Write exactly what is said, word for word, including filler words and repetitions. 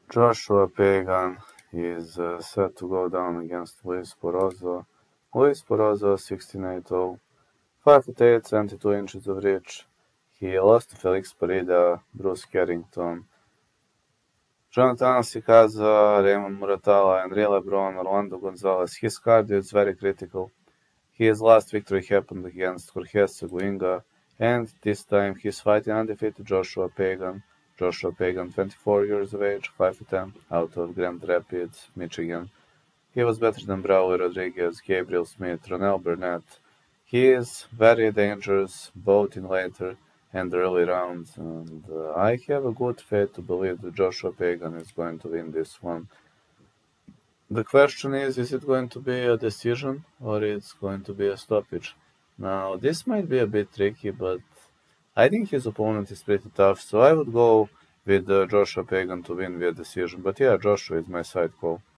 Joshua Pagan is uh, set to go down against Luis Porozo. Luis Porozo, sixteen eight oh, five foot eight, seventy-two inches of reach. He lost to Felix Parida, Bruce Carrington, Jonathan Sikaza, Raymond Muratalla, Henry Lebron, Orlando Gonzalez. His cardio is very critical. His last victory happened against Jorge Seguinga, and this time he's fighting undefeated Joshua Pagan. Joshua Pagan, twenty-four years of age, five foot ten, out of Grand Rapids, Michigan. He was better than Braulio Rodriguez, Gabriel Smith, Ronell Burnett. He is very dangerous both in later and early rounds, and uh, I have a good faith to believe that Joshua Pagan is going to win this one. The question is, is it going to be a decision or it's going to be a stoppage? Now, this might be a bit tricky, but I think his opponent is pretty tough, so I would go with uh, Joshua Pagan to win via decision. But yeah, Joshua is my side call.